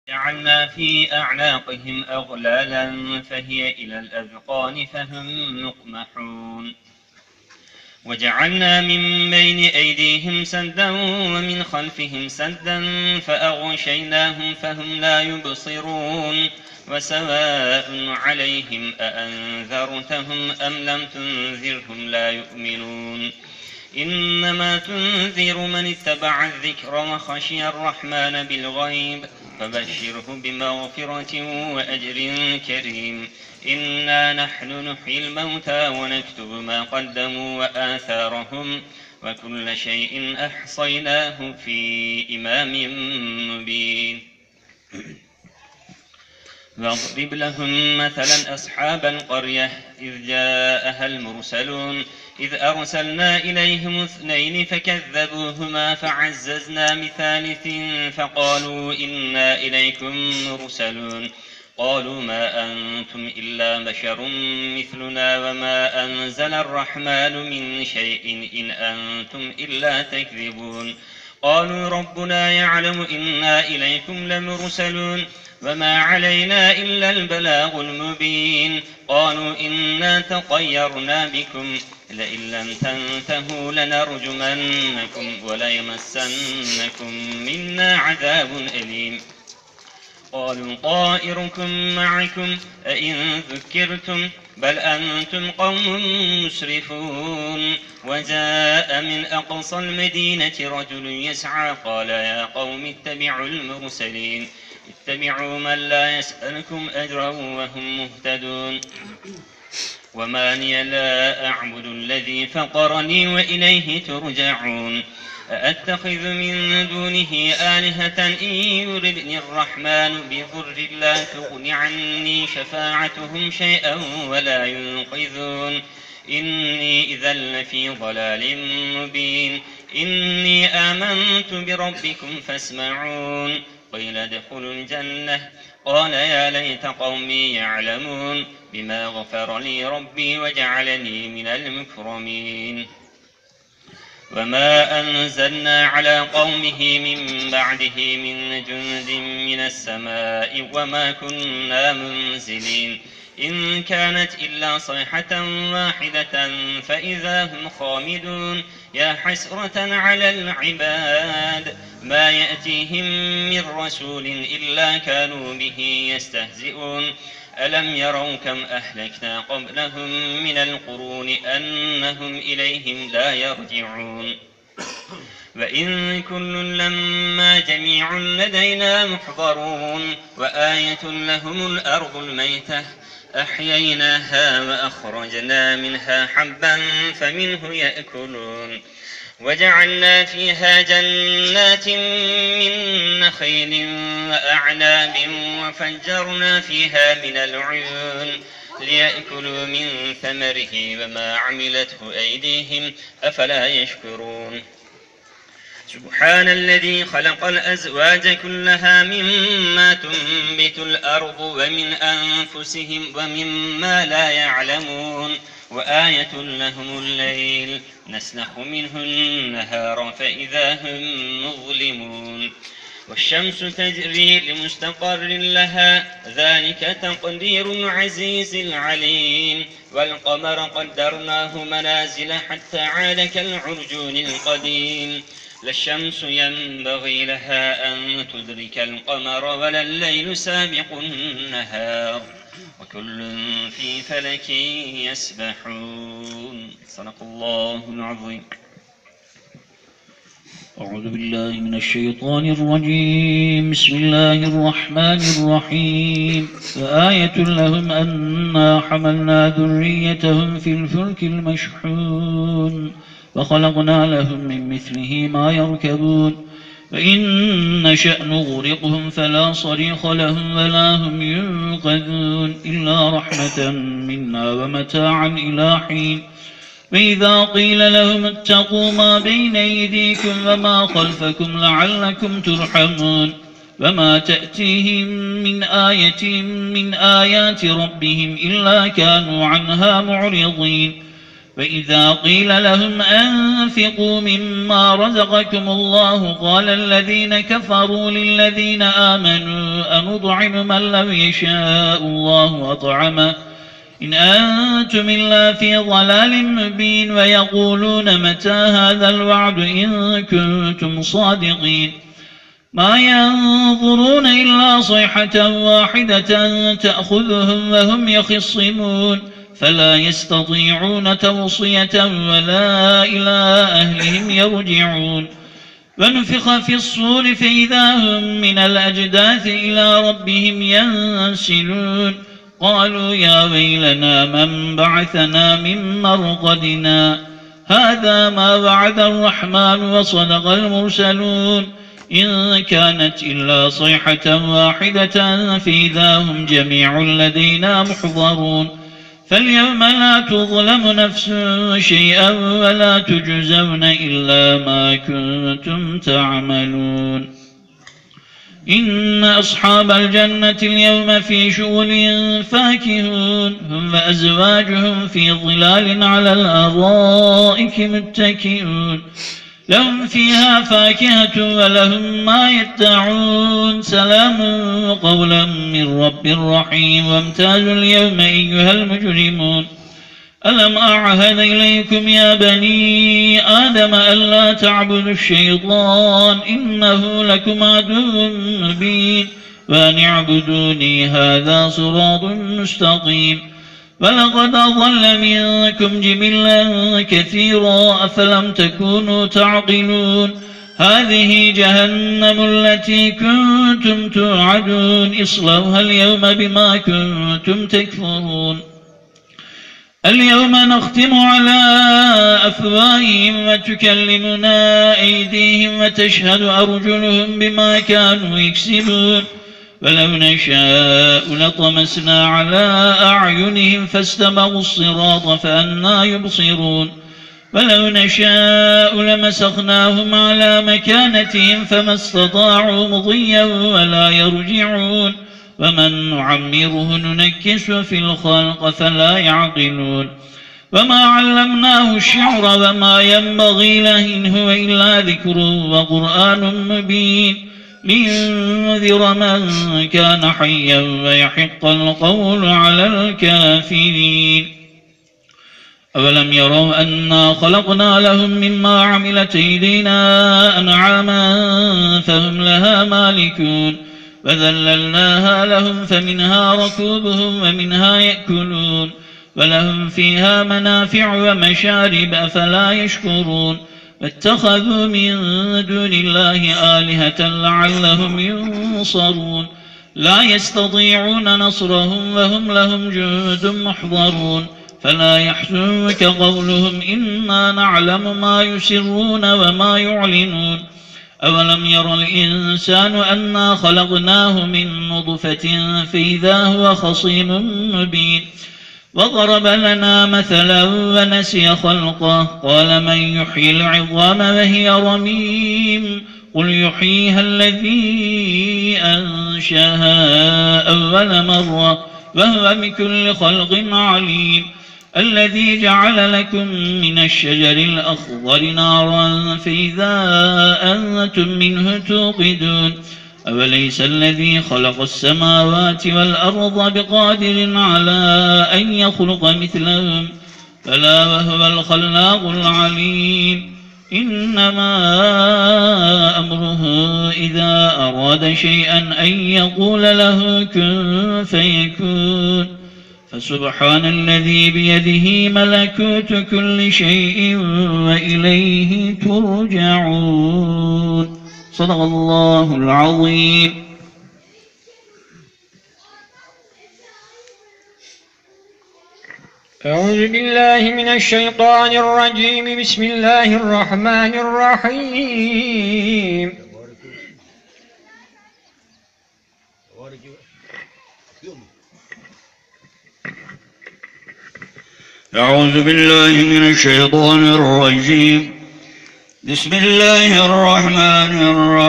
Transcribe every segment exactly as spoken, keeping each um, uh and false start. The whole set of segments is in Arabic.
جعلنا في أعناقهم أغلالا فهي إلى الأذقان فهم مقمحون وجعلنا من بين أيديهم سدا ومن خلفهم سدا فأغشيناهم فهم لا يبصرون وسواء عليهم أأنذرتهم أم لم تنذرهم لا يؤمنون إنما تنذر من اتبع الذكر وخشي الرحمن بالغيب فبشره بمغفرة وأجر كريم إنا نحن نحيي الموتى ونكتب ما قدموا وآثارهم وكل شيء أحصيناه في إمام مبين واضرب لهم مثلا أصحاب القرية إذ جاءها المرسلون إذ أرسلنا إليهم اثنين فكذبوهما فعززنا بثالث فقالوا إنا إليكم مرسلون قالوا ما أنتم إلا بشر مثلنا وما أنزل الرحمن من شيء إن أنتم إلا تكذبون قالوا ربنا يعلم إنا إليكم لمرسلون وما علينا إلا البلاغ المبين قالوا إنا تطيرنا بكم لئن لم تنتهوا لنرجمنكم وليمسنكم منا عذاب أليم قالوا طائركم معكم أئن ذكرتم بل أنتم قوم مسرفون وجاء من أقصى المدينة رجل يسعى قال يا قوم اتبعوا المرسلين اتبعوا من لا يسألكم أجرا وهم مهتدون وما لي لا أعبد الذي فطرني وإليه ترجعون أأتخذ من دونه آلهة إن يردني الرحمن بضر لا تغن عني شفاعتهم شيئا ولا ينقذون إني إذا لفي ضلال مبين إني آمنت بربكم فاسمعون قيل ادخلوا الجنة قال يا ليت قومي يعلمون بما غفر لي ربي وجعلني من المكرمين وما أنزلنا على قومه من بعده من جند من السماء وما كنا منزلين إن كانت إلا صيحة واحدة فإذا هم خامدون يا حسرة على العباد ما يأتيهم من رسول إلا كانوا به يستهزئون ألم يروا كم أهلكنا قبلهم من القرون أنهم إليهم لا يرجعون وإن كل لما جميع لدينا محضرون وآية لهم الأرض الميتة أحييناها وأخرجنا منها حبا فمنه يأكلون وجعلنا فيها جنات من نخيل وأعناب وفجرنا فيها من العيون ليأكلوا من ثمره وما عملته أيديهم أفلا يشكرون سبحان الذي خلق الأزواج كلها مما تنبت الأرض ومن أنفسهم ومما لا يعلمون وآية لهم الليل نسلخ منه النهار فإذا هم مظلمون والشمس تجري لمستقر لها ذلك تقدير العزيز العليم والقمر قدرناه منازل حتى عاد كالعرجون القديم لا الشمس ينبغي لها أن تدرك القمر ولا الليل سابق النهار وكل في فلك يسبحون صدق الله العظيم. أعوذ بالله من الشيطان الرجيم بسم الله الرحمن الرحيم فآية لهم أنا حملنا ذريتهم في الفلك المشحون وخلقنا لهم من مثله ما يركبون وإن نشأ نغرقهم فلا صريخ لهم ولا هم ينقذون إلا رحمة منا ومتاعا إلى حين وإذا قيل لهم اتقوا ما بين أيديكم وما خلفكم لعلكم ترحمون وما تأتيهم من آية من آيات ربهم إلا كانوا عنها معرضين فإذا قيل لهم أنفقوا مما رزقكم الله قال الذين كفروا للذين آمنوا أنطعم من لو يشاء الله أطعمه إن أنتم إلا في ضلال مبين ويقولون متى هذا الوعد إن كنتم صادقين ما ينظرون إلا صيحة واحدة تأخذهم وهم يخصمون فلا يستطيعون توصية ولا إلى أهلهم يرجعون ونفخ في الصور فإذا هم من الأجداث إلى ربهم ينسلون قالوا يا ويلنا من بعثنا من مرقدنا هذا ما وعد الرحمن وصدق المرسلون إن كانت إلا صيحة واحدة فإذا هم جميع لدينا محضرون فاليوم لا تظلم نفس شيئا ولا تجزون إلا ما كنتم تعملون إن أصحاب الجنة اليوم في شغل فاكهون هم وأزواجهم في ظلال على الأرائك متكئون لهم فيها فاكهة ولهم ما يدعون سلام قولا من رب رحيم وامتازوا اليوم أيها المجرمون ألم أعهد إليكم يا بني آدم ألا تعبدوا الشيطان إنه لكم عدو مبين وأن اعبدوني هذا صراط مستقيم ولقد أضل منكم جبلا كثيرا أفلم تكونوا تعقلون هذه جهنم التي كنتم توعدون اصلوها اليوم بما كنتم تكفرون اليوم نختم على أفواههم وتكلمنا أيديهم وتشهد أرجلهم بما كانوا يكسبون ولو نشاء لطمسنا على أعينهم فاستبقوا الصراط فأنى يبصرون ولو نشاء لمسخناهم على مكانتهم فما استطاعوا مضيا ولا يرجعون ومن نعمره ننكس في الخلق فلا يعقلون وما علمناه الشعر وما ينبغي له إن هو إلا ذكر وقرآن مبين لينذر من كان حيا ويحق القول على الكافرين أولم يروا أنا خلقنا لهم مما عملت أيدينا أنعاما فهم لها مالكون وذللناها لهم فمنها ركوبهم ومنها يأكلون ولهم فيها منافع ومشارب أفلا يشكرون واتخذوا من دون الله آلهة لعلهم ينصرون لا يستطيعون نصرهم وهم لهم جند محضرون فلا يحزنك قولهم إنا نعلم ما يسرون وما يعلنون أولم ير الإنسان أنا خلقناه من نطفة فإذا هو خصيم مبين وضرب لنا مثلا ونسي خلقه قال من يحيي العظام وهي رميم قل يحييها الذي أنشاها أول مرة وهو بكل خلق عليم الذي جعل لكم من الشجر الأخضر نارا فإذا أنتم منه توقدون أوليس الذي خلق السماوات والأرض بقادر على أن يخلق مثلهم بلى وهو الخلاق العليم إنما أمره إذا أراد شيئا أن يقول له كن فيكون فسبحان الذي بيده ملكوت كل شيء وإليه ترجعون صدق الله العظيم. أعوذ بالله من الشيطان الرجيم بسم الله الرحمن الرحيم أعوذ بالله من الشيطان الرجيم بسم الله الرحمن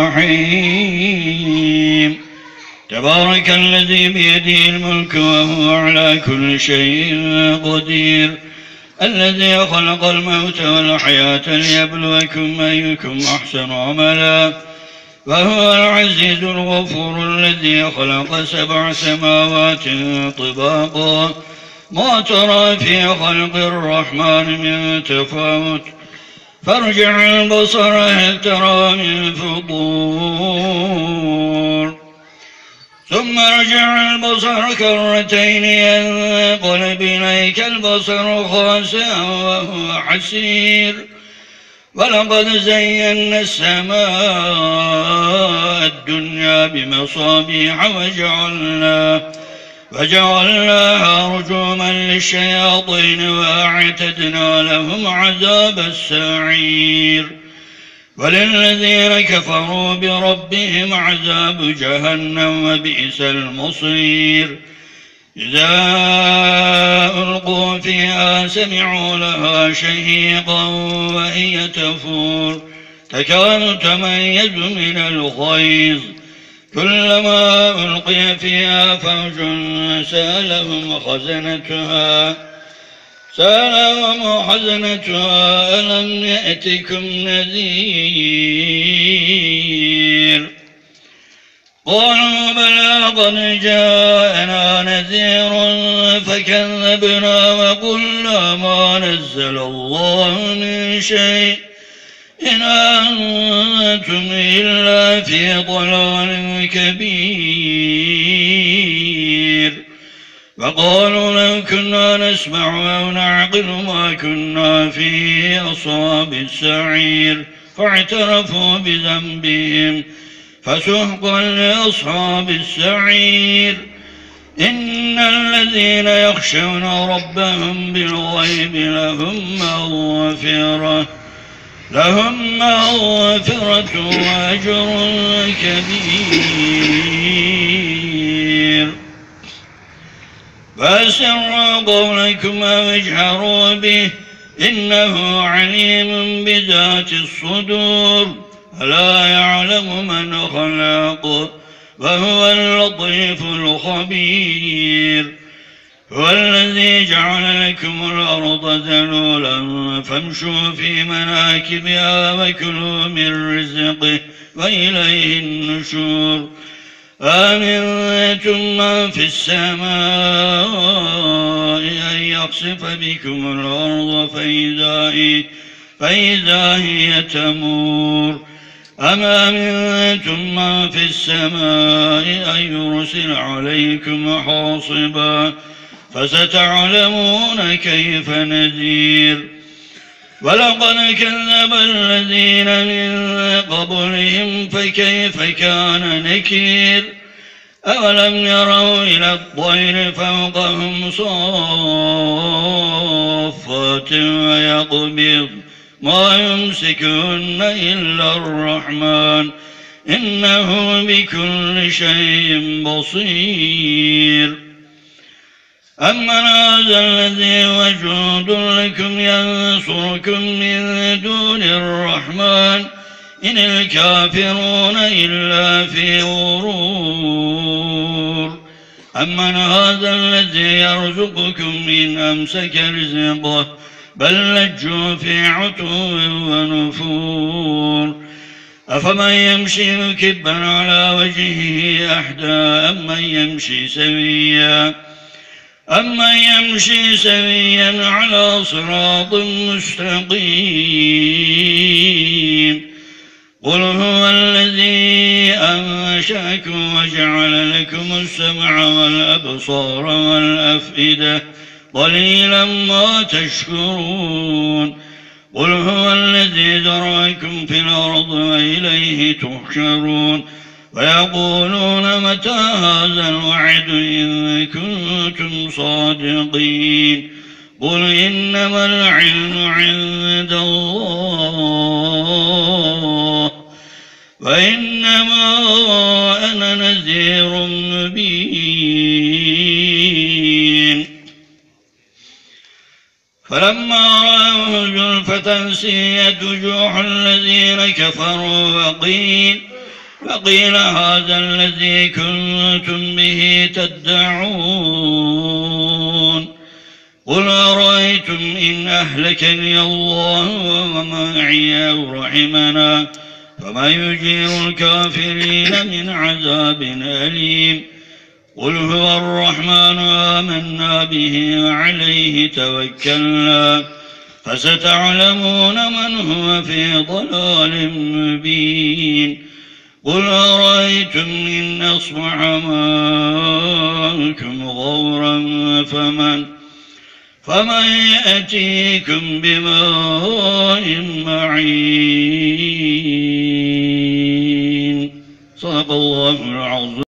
الرحيم تبارك الذي بيده الملك وهو على كل شيء قدير الذي خلق الموت والحياة ليبلوكم أيكم أحسن عملا وهو العزيز الغفور الذي خلق سبع سماوات طباقا ما ترى في خلق الرحمن من تفاوت فارجع البصر هل ترى من فطور ثم ارجع البصر كرتين ينقلب إليك البصر خاسئا وهو حسير ولقد زينا السماء الدنيا بمصابيح وجعلنا وجعلناها رجوما للشياطين وأعتدنا لهم عذاب السعير وللذين كفروا بربهم عذاب جهنم وبئس المصير إذا ألقوا فيها سمعوا لها شهيقا وهي تفور تكاد تميز من الغيظ كلما ألقي فيها فوج سألهم خزنتها سألهم خزنتها ألم يأتكم نذير قالوا بلى قد جاءنا نذير فكذبنا وقلنا ما نزل الله من شيء إن أنتم إلا في ضلال كبير وقالوا لو كنا نسمع أو نعقل ما كنا في أصحاب السعير فاعترفوا بذنبهم فسحقا لأصحاب السعير إن الذين يخشون ربهم بالغيب لهم مغفرة لهم مغفرة وأجر كبير فأسروا قولكم أو اجهروا به إنه عليم بذات الصدور ألا يعلم من خلق وهو اللطيف الخبير هو الذي جعل لكم الأرض ذلولا فامشوا في مناكبها وكلوا من رزقه وإليه النشور آمنتم من في السماء أن يخسف بكم الأرض فإذا هي, فإذا هي تمور أم أمنتم من في السماء أن يرسل عليكم حاصبا فستعلمون كيف نذير ولقد كذب الذين من قبلهم فكيف كان نكير أولم يروا إلى الطير فوقهم صافات ويقبض ما يمسكهن إلا الرحمن إنه بكل شيء بصير أمن هذا الذي وجود لكم ينصركم من دون الرحمن إن الكافرون إلا في غرور أمن هذا الذي يرزقكم إن أمسك رزقه بل لجوا في عتو ونفور أفمن يمشي مكبا على وجهه أحدى أمن يمشي سويا أمن يمشي سويا على صراط مستقيم قل هو الذي أنشأكم وجعل لكم السمع والأبصار والأفئدة قليلا ما تشكرون قل هو الذي ذرأكم في الأرض وإليه تحشرون ويقولون متى هذا الوعد إن كنتم صادقين قل إنما العلم عند الله وإنما أنا نذير مبين فلما رأوه زلفة سيئت وجوه الذين كفروا وقيل فقيل هذا الذي كنتم به تدعون قل أرأيتم إن أهلكني الله ومعي أو رحمنا فما يجير الكافرين من عذاب أليم قل هو الرحمن آمنا به وعليه توكلنا فستعلمون من هو في ضلال مبين قل أرأيتم إن أصبح ماؤكم غورا فمن فمن يأتيكم بماء معين صدق الله العظيم.